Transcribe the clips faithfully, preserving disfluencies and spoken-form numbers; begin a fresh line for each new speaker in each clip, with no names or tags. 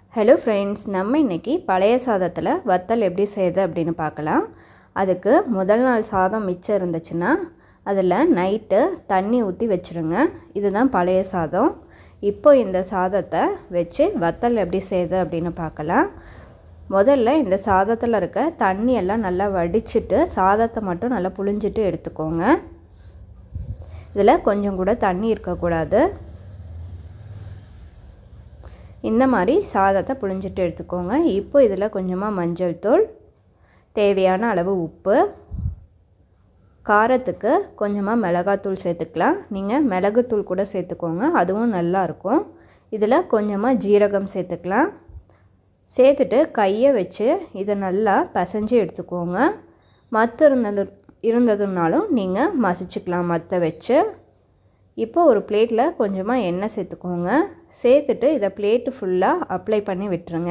Hello friends, நம்ம இன்றைக்கி பழைய சாதத்தில் வத்தல் எப்படி செய்யுது அப்படின்னு பார்க்கலாம். அதுக்கு முதல் நாள் சாதம் மிச்சம் இருந்துச்சுன்னா அதில் நைட்டு தண்ணி ஊற்றி வச்சுருங்க. இதுதான் பழைய சாதம். இப்போ இந்த சாதத்தை வச்சு வத்தல் எப்படி செய்யுது அப்படின்னு பார்க்கலாம். முதல்ல இந்த சாதத்தில் இருக்க தண்ணியெல்லாம் நல்லா வடிச்சிட்டு சாதத்தை மட்டும் நல்லா புழிஞ்சிட்டு எடுத்துக்கோங்க. இதில் கொஞ்சம் கூட தண்ணி இருக்கக்கூடாது. இந்த மாதிரி சாதத்தை புழிஞ்சிட்டு எடுத்துக்கோங்க. இப்போ இதில் கொஞ்சமாக மஞ்சள் தூள், தேவையான அளவு உப்பு, காரத்துக்கு கொஞ்சமாக மிளகாத்தூள் சேர்த்துக்கலாம். நீங்கள் மிளகுத்தூள் கூட சேர்த்துக்கோங்க, அதுவும் நல்லாயிருக்கும். இதில் கொஞ்சமாக ஜீரகம் சேர்த்துக்கலாம். சேர்த்துட்டு கையை வச்சு இதை நல்லா பிசைஞ்சு எடுத்துக்கோங்க. மத்து இருந்தது இருந்ததுனாலும் நீங்கள் மசிச்சுக்கலாம் மற்ற வச்சு. இப்போ ஒரு பிளேட்டில் கொஞ்சமாக எண்ணெய் சேர்த்துக்கோங்க. சேர்த்துட்டு இதை பிளேட்டு ஃபுல்லாக அப்ளை பண்ணி விட்டுருங்க.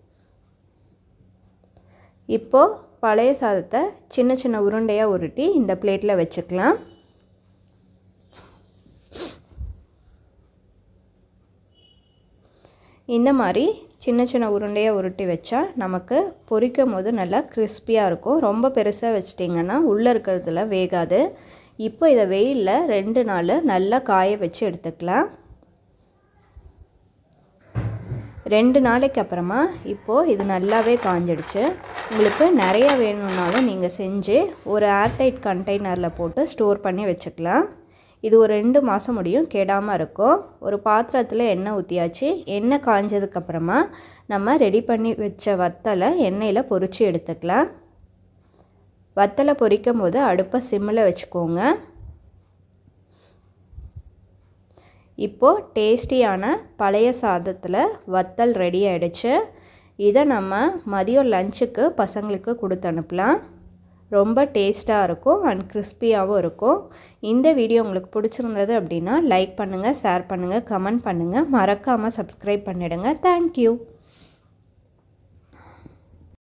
இப்போது பழைய சாதத்தை சின்ன சின்ன உருண்டையாக உருட்டி இந்த பிளேட்டில் வச்சுக்கலாம். இந்த மாதிரி சின்ன சின்ன உருண்டையாக உருட்டி வச்சா நமக்கு பொரிக்கும் போது நல்லா கிறிஸ்பியாக இருக்கும். ரொம்ப பெருசாக வச்சிட்டிங்கன்னா உள்ளே இருக்கிறதுல வேகாது. இப்போ இதை வெயிலில் ரெண்டு நாள் நல்லா காய வச்சு எடுத்துக்கலாம். ரெண்டு நாளைக்கு அப்புறமா இப்போது இது நல்லாவே காஞ்சிடுச்சு. உங்களுக்கு நிறைய வேணும்னாலும் நீங்கள் செஞ்சு ஒரு ஏர்டைட் கண்டெய்னரில் போட்டு ஸ்டோர் பண்ணி வச்சுக்கலாம். இது ஒரு ரெண்டு மாதம் முடியும், கெடாமல் இருக்கும். ஒரு பாத்திரத்தில் எண்ணெய் ஊற்றியாச்சு. எண்ணெய் காஞ்சதுக்கப்புறமா நம்ம ரெடி பண்ணி வச்ச வத்தலை எண்ணெயில் பொரித்து எடுத்துக்கலாம். வத்தலை பொரிக்கும் போது அடுப்பை சிம்மில் வச்சுக்கோங்க. இப்போது டேஸ்டியான பழைய சாதத்தில் வத்தல் ரெடி ஆகிடுச்சு. இதை நம்ம மதியம் லஞ்சுக்கு பசங்களுக்கு கொடுத்து அனுப்பலாம். ரொம்ப டேஸ்ட்டாக இருக்கும் அண்ட் கிறிஸ்பியாகவும் இருக்கும். இந்த வீடியோ உங்களுக்கு பிடிச்சிருந்தது அப்படின்னா லைக் பண்ணுங்கள், ஷேர் பண்ணுங்கள், கமெண்ட் பண்ணுங்கள். மறக்காமல் சப்ஸ்கிரைப் பண்ணிவிடுங்க. தேங்க்யூ.